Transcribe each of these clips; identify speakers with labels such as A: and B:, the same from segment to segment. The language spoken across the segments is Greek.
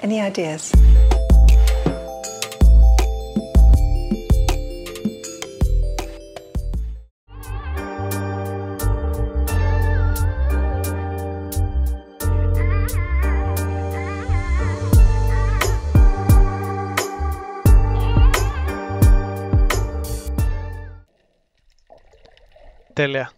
A: Any ideas?
B: Τέλεια.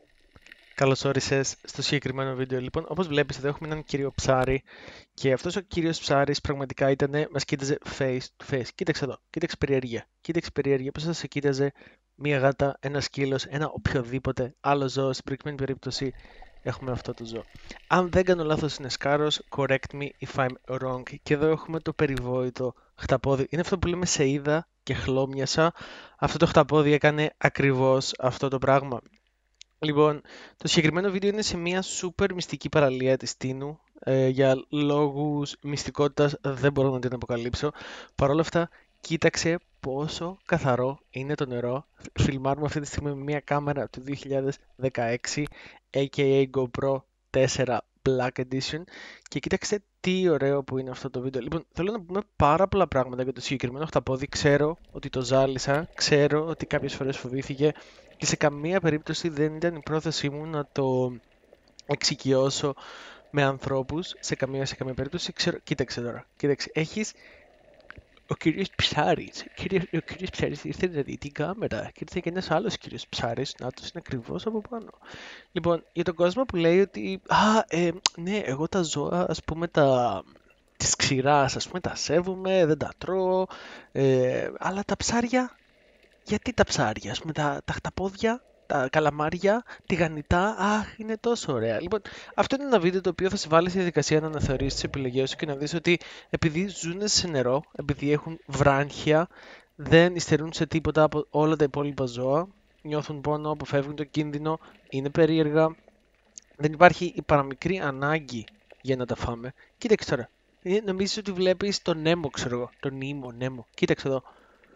B: Καλώς όρισες στο συγκεκριμένο βίντεο. Λοιπόν, όπως βλέπεις εδώ έχουμε έναν κύριο ψάρι και αυτός ο κύριος ψάρις πραγματικά μας κοίταζε face to face. Κοίταξε εδώ, κοίταξε περιέργεια, πώς θα σε κοίταζε μία γάτα, ένα σκύλος, ένα οποιοδήποτε άλλο ζώο. Στην προκειμένη περίπτωση έχουμε αυτό το ζώο. Αν δεν κάνω λάθος είναι σκάρος, correct me if I'm wrong. Και εδώ έχουμε το περιβόητο χταπόδι. Είναι αυτό που λέμε σε είδα και χλώμιασα. Αυτό το χταπόδι έκανε ακριβώς αυτό το πράγμα. Λοιπόν, το συγκεκριμένο βίντεο είναι σε μια σούπερ μυστική παραλία της Τίνου. Για λόγους μυστικότητας δεν μπορώ να την αποκαλύψω. Παρ' όλα αυτά, κοίταξε πόσο καθαρό είναι το νερό. Φιλμάρουμε αυτή τη στιγμή με μια κάμερα του 2016, aka GoPro 4 Black Edition. Και κοίταξε τι ωραίο που είναι αυτό το βίντεο. Λοιπόν, θέλω να πούμε πάρα πολλά πράγματα για το συγκεκριμένο χταπόδι. Ξέρω ότι το ζάλισα, ξέρω ότι κάποιες φορές φοβήθηκε. Και σε καμία περίπτωση δεν ήταν η πρόθεσή μου να το εξοικειώσω με ανθρώπους. Σε καμία περίπτωση. Ξέρω, κοίταξε τώρα. Κοίταξε. Έχεις ο κύριος Ψάρης. Ο κύριος Ψάρης ήρθε να δει την κάμερα. Και ήρθε και ένας άλλος κύριος Ψάρης. Να τους είναι ακριβώς από πάνω. Λοιπόν, για τον κόσμο που λέει ότι ναι, εγώ τα ζώα, ας πούμε, της ξηράς, ας πούμε, τα σέβομαι, δεν τα τρώω. Αλλά τα ψάρια. Γιατί τα ψάρια, ας πούμε, τα χταπόδια, τα καλαμάρια, τη γανιτά, είναι τόσο ωραία. Λοιπόν, αυτό είναι ένα βίντεο το οποίο θα σε βάλει στη διαδικασία να αναθεωρήσεις τις επιλογές σου και να δεις ότι επειδή ζουν σε νερό, επειδή έχουν βράχια, δεν υστερούν σε τίποτα από όλα τα υπόλοιπα ζώα, νιώθουν πόνο, αποφεύγουν το κίνδυνο, είναι περίεργα, δεν υπάρχει η παραμικρή ανάγκη για να τα φάμε. Κοίταξε τώρα, νομίζεις ότι βλέπεις τον Νέμο, ξέρω εγώ, τον Νέμο, κοίταξε εδώ.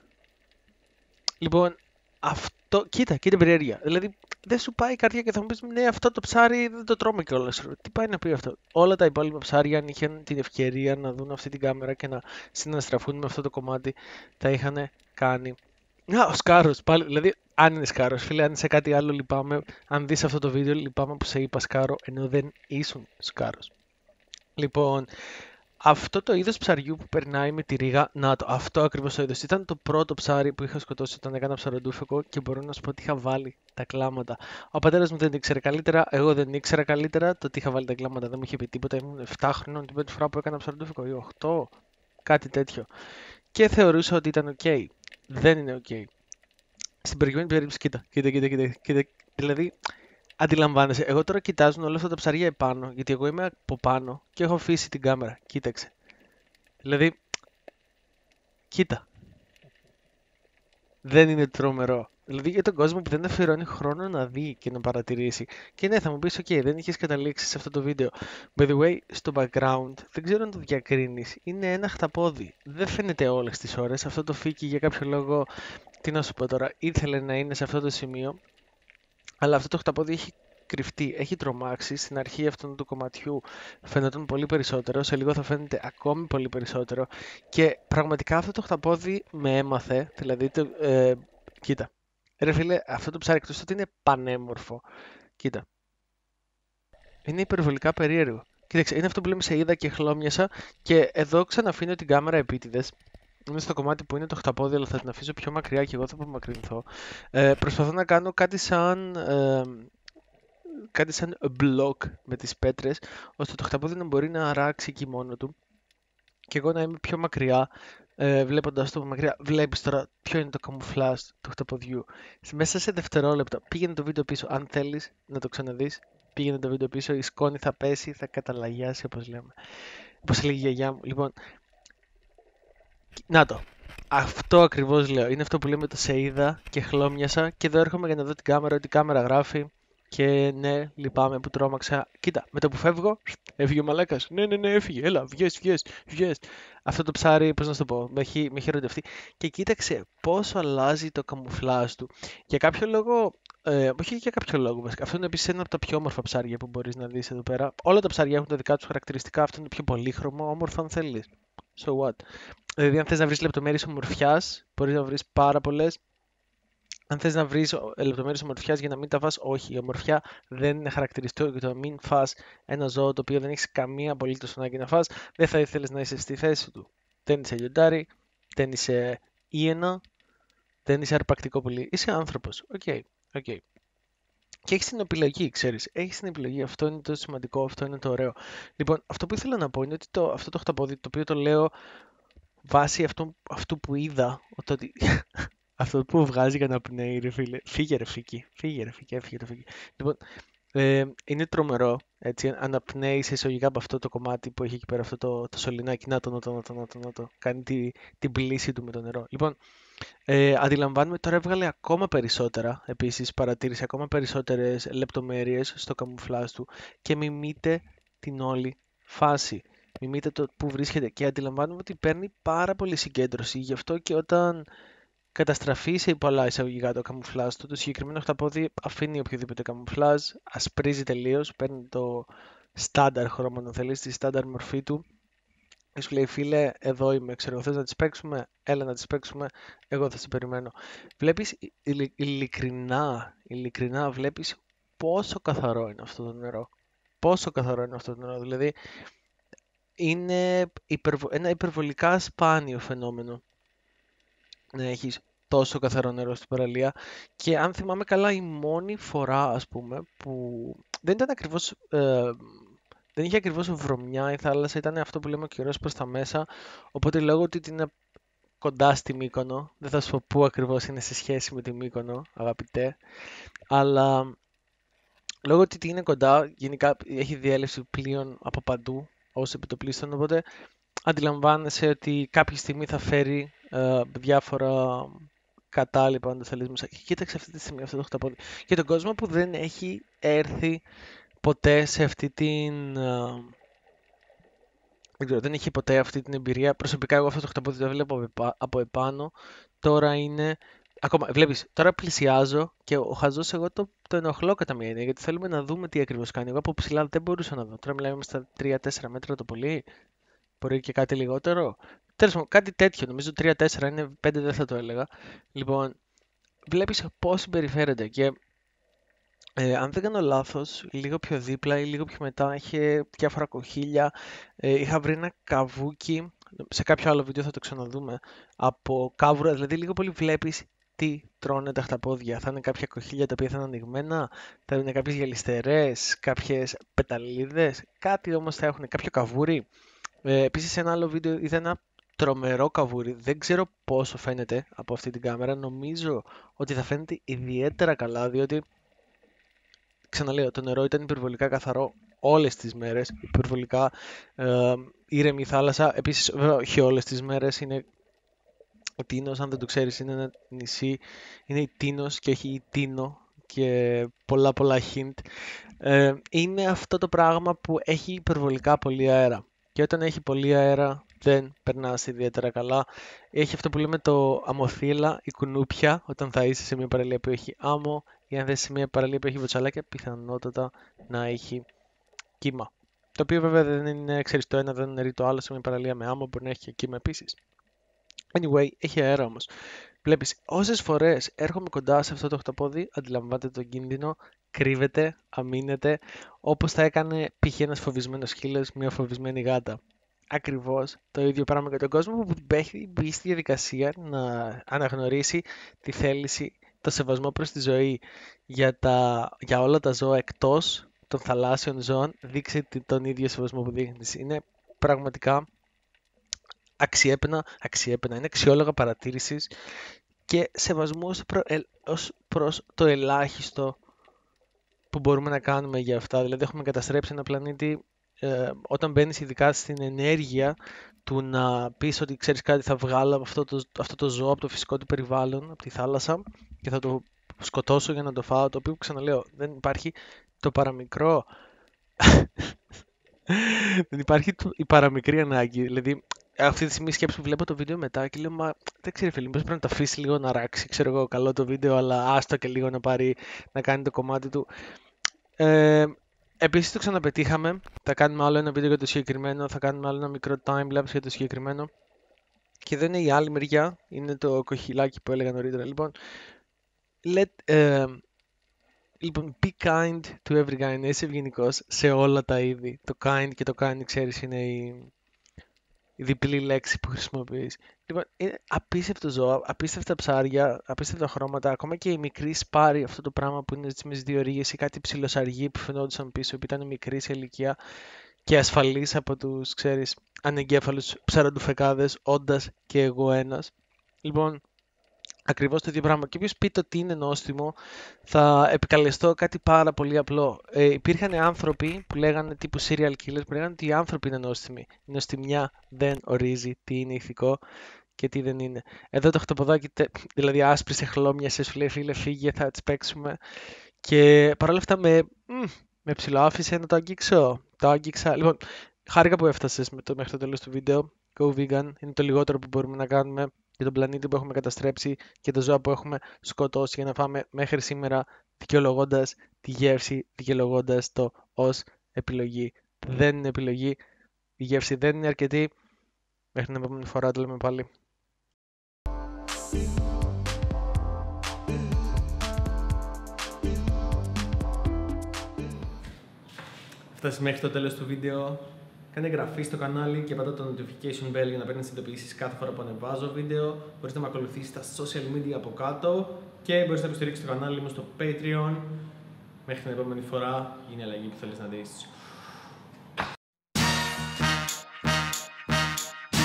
B: Λοιπόν, αυτό. Κοίτα περιέργεια. Δηλαδή, δεν σου πάει η καρδιά και θα μου πεις ναι, αυτό το ψάρι δεν το τρώμε κιόλας. Τι πάει να πει αυτό. Όλα τα υπόλοιπα ψάρια, αν είχαν την ευκαιρία να δουν αυτή την κάμερα και να συναστραφούν με αυτό το κομμάτι, τα είχαν κάνει. Ο σκάρος πάλι. Δηλαδή, αν είναι σκάρος, φίλε, αν είσαι κάτι άλλο, λυπάμαι. Αν δεις αυτό το βίντεο, λυπάμαι που σε είπα σκάρο, ενώ δεν ήσουν σκάρος. Λοιπόν. Αυτό το είδος ψαριού που περνάει με τη ρίγα, αυτό ακριβώς το είδος. Ήταν το πρώτο ψάρι που είχα σκοτώσει όταν έκανα ψαροντούφεκο και μπορώ να σου πω ότι είχα βάλει τα κλάματα. Ο πατέρας μου δεν ήξερε καλύτερα, εγώ δεν ήξερα καλύτερα. Το ότι είχα βάλει τα κλάματα δεν μου είχε πει τίποτα. Ήμουν 7 χρονών την πρώτη φορά που έκανα ψαροντούφεκο, ή 8, κάτι τέτοιο. Και θεωρούσα ότι ήταν ok. Δεν είναι ok. Στην προηγούμενη περίπτωση, κοίτα. Δηλαδή. Αντιλαμβάνεσαι, εγώ τώρα κοιτάζουν όλα αυτά τα ψάρια επάνω, γιατί εγώ είμαι από πάνω και έχω αφήσει την κάμερα. Κοίταξε. Δηλαδή, κοίτα. Δεν είναι τρομερό. Δηλαδή για τον κόσμο που δεν αφιερώνει χρόνο να δει και να παρατηρήσει. Και ναι, θα μου πεις, ok, δεν είχες καταλήξει σε αυτό το βίντεο. By the way, στο background, δεν ξέρω αν το διακρίνεις, είναι ένα χταπόδι. Δεν φαίνεται όλες τις ώρες. Αυτό το φύκι για κάποιο λόγο, τι να σου πω τώρα, ήθελε να είναι σε αυτό το σημείο. Αλλά αυτό το χταπόδι έχει κρυφτεί, έχει τρομάξει. Στην αρχή αυτού του κομματιού φαίνονταν πολύ περισσότερο, σε λίγο θα φαίνεται ακόμη πολύ περισσότερο. Και πραγματικά αυτό το χταπόδι με έμαθε, δηλαδή, κοίτα. Ρε φίλε, αυτό το ψάρι εκτός ότι είναι πανέμορφο, κοίτα. Είναι υπερβολικά περίεργο. Κοίταξε, είναι αυτό που λέμε σε είδα και χλώμιασα και εδώ ξαναφύνω την κάμερα επίτηδες. Είναι στο κομμάτι που είναι το χταπόδι, αλλά θα την αφήσω πιο μακριά και εγώ θα απομακρυνθώ. Προσπαθώ να κάνω κάτι σαν block με τις πέτρες, ώστε το χταπόδι να μπορεί να αράξει εκεί μόνο του και εγώ να είμαι πιο μακριά, βλέποντας το από μακριά. Βλέπεις τώρα ποιο είναι το καμουφλάζ του χταποδιού. Μέσα σε δευτερόλεπτα, πήγαινε το βίντεο πίσω, αν θέλεις να το ξαναδείς, πήγαινε το βίντεο πίσω, η σκόνη θα πέσει, θα καταλαγιάσει όπως λέμε. Όπως έλεγε η γιαγιά μου. Λοιπόν, να το. Αυτό ακριβώς λέω. Είναι αυτό που λέμε το σε είδα και χλώμιασα και εδώ έρχομαι για να δω την κάμερα, ότι η κάμερα γράφει και ναι, λυπάμαι που τρόμαξα. Κοίτα, με το που φεύγω, έφυγε ο μαλάκας. Ναι, έφυγε. Έλα, βγες. Αυτό το ψάρι, πώς να σου το πω, με έχει ερωτευτεί. Και κοίταξε πόσο αλλάζει το καμουφλάζ του. Για κάποιο λόγο, όχι για κάποιο λόγο βασικά. Αυτό είναι επίσης ένα από τα πιο όμορφα ψάρια που μπορείς να δεις εδώ πέρα. Όλα τα ψάρια έχουν τα δικά τους χαρακτηριστικά. Αυτό είναι πιο πολύχρωμο, όμορφο αν θέλεις. So what? Δηλαδή, αν θες να βρεις λεπτομέρειες ομορφιάς, μπορείς να βρεις πάρα πολλές. Αν θες να βρεις λεπτομέρειες ομορφιάς για να μην τα φας, όχι. Η ομορφιά δεν είναι χαρακτηριστικό για το να μην φας ένα ζώο το οποίο δεν έχεις καμία απολύτως ανάγκη να φας. Δεν θα ήθελες να είσαι στη θέση του. Δεν είσαι λιοντάρι, δεν είσαι ίενα, δεν είσαι αρπακτικό πουλί. Είσαι άνθρωπος. Οκ. Okay. Και έχεις την επιλογή, ξέρεις. Έχεις την επιλογή. Αυτό είναι το σημαντικό, αυτό είναι το ωραίο. Λοιπόν, αυτό που ήθελα να πω είναι ότι αυτό το χταπόδι, το οποίο το λέω βάσει αυτού που είδα, ότι αυτό που βγάζει για να πνέει, ρε φίλε. Φύγε ρε Φίκι. Έφυγε το Φίκι. Λοιπόν, είναι τρομερό, έτσι, αναπνέει σε εισαγωγικά από αυτό το κομμάτι που έχει εκεί πέρα, αυτό το σωληνάκι. Να το. Κάνει την πλήση του με το νερό. Λοιπόν, αντιλαμβάνομαι, τώρα έβγαλε ακόμα περισσότερα, επίσης παρατήρησε ακόμα περισσότερες λεπτομέρειες στο καμουφλάζ του και μιμείται την όλη φάση. Μιμείται το που βρίσκεται και αντιλαμβάνομαι ότι παίρνει πάρα πολύ συγκέντρωση. Γι' αυτό και όταν καταστραφεί σε πολλά εισαγωγικά το καμουφλάζ του, το συγκεκριμένο χταπόδι αφήνει οποιοδήποτε καμουφλάζ, ασπρίζει τελείως, παίρνει το στάνταρ χρώμα, αν θέλεις, τη στάνταρ μορφή του. Και σου λέει, φίλε, εδώ είμαι, ξέρω, θες να τις παίξουμε, έλα να τις παίξουμε, εγώ θα σε περιμένω. Βλέπεις, ειλικρινά βλέπεις πόσο καθαρό είναι αυτό το νερό. Πόσο καθαρό είναι αυτό το νερό, δηλαδή είναι ένα υπερβολικά σπάνιο φαινόμενο να έχεις τόσο καθαρό νερό στην παραλία και αν θυμάμαι καλά η μόνη φορά, ας πούμε, που δεν ήταν ακριβώς δεν είχε ακριβώς βρωμιά η θάλασσα, ήταν αυτό που λέμε ο καιρός προς τα μέσα, οπότε λόγω ότι είναι κοντά στη Μύκονο, δεν θα σου πω πού ακριβώς είναι σε σχέση με τη Μύκονο, αγαπητέ, αλλά λόγω ότι είναι κοντά, γενικά έχει διέλευση πλοίων από παντού, ως επιτοπλίστων, οπότε αντιλαμβάνεσαι ότι κάποια στιγμή θα φέρει διάφορα κατάλοιπα, αν το θέλεις μέσα. Και κοίταξε αυτή τη στιγμή αυτό το χταπόδι. Για τον κόσμο που δεν έχει έρθει ποτέ σε αυτή την... δεν ξέρω, δεν είχε ποτέ αυτή την εμπειρία. Προσωπικά εγώ αυτό το χταπόδι το βλέπω από επάνω. Τώρα είναι... Ακόμα, βλέπεις, τώρα πλησιάζω και ο χαζός εγώ το ενοχλώ κατά μία έννοια, γιατί θέλουμε να δούμε τι ακριβώς κάνει. Εγώ από ψηλά δεν μπορούσα να δω. Τώρα μιλάμε στα 3-4 μέτρα το πολύ. Μπορεί και κάτι λιγότερο. Τέλος πάντων, κάτι τέτοιο. Νομίζω 3-4 είναι, 5 δεν θα το έλεγα. Λοιπόν, βλέπεις πώς συμπεριφέρεται και αν δεν κάνω λάθος, λίγο πιο δίπλα ή λίγο πιο μετά είχε διάφορα κοχύλια. Είχα βρει ένα καβούκι, σε κάποιο άλλο βίντεο θα το ξαναδούμε, από κάβουρα, δηλαδή λίγο πολύ βλέπεις τι τρώνε τα χταπόδια. Θα είναι κάποια κοχύλια τα οποία θα είναι ανοιγμένα, θα είναι κάποιες γυαλιστερές, κάποιες πεταλίδες, κάτι όμως θα έχουν, κάποιο καβούρι. Επίσης σε ένα άλλο βίντεο είδα ένα τρομερό καβούρι. Δεν ξέρω πόσο φαίνεται από αυτή την κάμερα. Νομίζω ότι θα φαίνεται ιδιαίτερα καλά, διότι ξαναλέω, το νερό ήταν υπερβολικά καθαρό όλες τις μέρες. Υπερβολικά ήρεμη η θάλασσα. Επίσης, βέβαια, όχι όλες τις μέρες. Είναι ο Τίνος, αν δεν το ξέρεις, είναι ένα νησί. Είναι η Τίνος και όχι η Τίνο. Και πολλά hint. Είναι αυτό το πράγμα που έχει υπερβολικά πολύ αέρα. Και όταν έχει πολύ αέρα δεν περνάς ιδιαίτερα καλά. Έχει αυτό που λέμε το αμοθύλα, η κουνούπια, όταν θα είσαι σε μια παραλία που έχει άμμο ή αν θα είσαι σε μια παραλία που έχει βοτσαλάκια, πιθανότατα να έχει κύμα. Το οποίο βέβαια δεν είναι, ξέρεις, το ένα δεν είναι το άλλο. Σε μια παραλία με άμμο μπορεί να έχει και κύμα επίσης. Anyway, έχει αέρα όμως. Βλέπεις, όσες φορές έρχομαι κοντά σε αυτό το χταπόδι, αντιλαμβάνεται τον κίνδυνο, κρύβεται, αμήνεται, όπως θα έκανε π.χ. ένας φοβισμένος σκύλος, μια φοβισμένη γάτα. Ακριβώς το ίδιο πράγμα για τον κόσμο που έχει μπει στη διαδικασία να αναγνωρίσει τη θέληση, το σεβασμό προς τη ζωή για όλα τα ζώα εκτός των θαλάσσιων ζώων, δείξει τον ίδιο σεβασμό που δείχνεις. Είναι πραγματικά αξιέπαινα, είναι αξιόλογα παρατήρησης και σεβασμό ως προς το ελάχιστο που μπορούμε να κάνουμε για αυτά. Δηλαδή έχουμε καταστρέψει ένα πλανήτη όταν μπαίνεις ειδικά στην ενέργεια του να πεις ότι ξέρεις κάτι, θα βγάλω αυτό το ζώο από το φυσικό του περιβάλλον, από τη θάλασσα και θα το σκοτώσω για να το φάω, το οποίο ξαναλέω δεν υπάρχει το παραμικρό δεν υπάρχει η παραμικρή ανάγκη. Δηλαδή αυτή τη στιγμή σκέψη που βλέπω το βίντεο μετά και λέω, μα δεν ξέρω φίλοι, μήπως πρέπει να το αφήσει λίγο να ράξει, ξέρω εγώ, καλό το βίντεο, αλλά άστο και λίγο να κάνει το κομμάτι του. Επίσης το ξαναπετύχαμε. Θα κάνουμε άλλο ένα βίντεο για το συγκεκριμένο. Θα κάνουμε άλλο ένα μικρό timelapse για το συγκεκριμένο. Και εδώ είναι η άλλη μεριά. Είναι το κοχυλάκι που έλεγα νωρίτερα. Λοιπόν, be kind to every guy. Να είσαι ευγενικός σε όλα τα είδη. Το kind και το kind, ξέρεις, είναι η διπλή λέξη που χρησιμοποιείς. Λοιπόν, είναι απίστευτο ζώο, απίστευτα ψάρια, απίστευτα χρώματα. Ακόμα και οι μικροί σπάροι, αυτό το πράγμα που είναι με τις δύο ρίγες ή κάτι ψιλοσαργοί που φαινόντουσαν πίσω, που ήταν μικροί σε ηλικία και ασφαλείς από τους, ξέρεις, ανεγκέφαλους ψαραντουφεκάδες, όντας και εγώ ένας. Λοιπόν, ακριβώς το ίδιο πράγμα. Και όποιος πει το ότι είναι νόστιμο, θα επικαλεστώ κάτι πάρα πολύ απλό. Υπήρχαν άνθρωποι που λέγανε τύπου serial killers που λέγανε ότι οι άνθρωποι είναι νόστιμοι. Η νοστιμιά δεν ορίζει τι είναι ηθικό και τι δεν είναι. Εδώ το χτωποδάκι, δηλαδή άσπρισε χλώμια, σε σου λέει φίλε φύγε, θα τις παίξουμε. Και παρόλα αυτά με ψηλοάφησε να το αγγίξω. Το άγγιξα. Λοιπόν, χάρηκα που έφτασες μέχρι το τέλος του βίντεο. Go vegan. Είναι το λιγότερο που μπορούμε να κάνουμε για τον πλανήτη που έχουμε καταστρέψει και τα ζώα που έχουμε σκοτώσει για να φάμε μέχρι σήμερα, δικαιολογώντας τη γεύση, δικαιολογώντας το ως επιλογή. Δεν είναι επιλογή. Η γεύση δεν είναι αρκετή. Μέχρι την επόμενη φορά το λέμε πάλι. Φτάσει μέχρι το τέλος του βίντεο. Κάνε εγγραφή στο κανάλι και πατά το notification bell για να παίρνεις ειδοποιήσεις κάθε φορά που ανεβάζω βίντεο. Μπορείς να με ακολουθήσεις στα social media από κάτω και μπορείς να υποστηρίξεις το κανάλι μου στο Patreon. Μέχρι την επόμενη φορά, είναι η αλλαγή που θέλεις να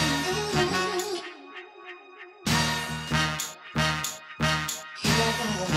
B: δεις.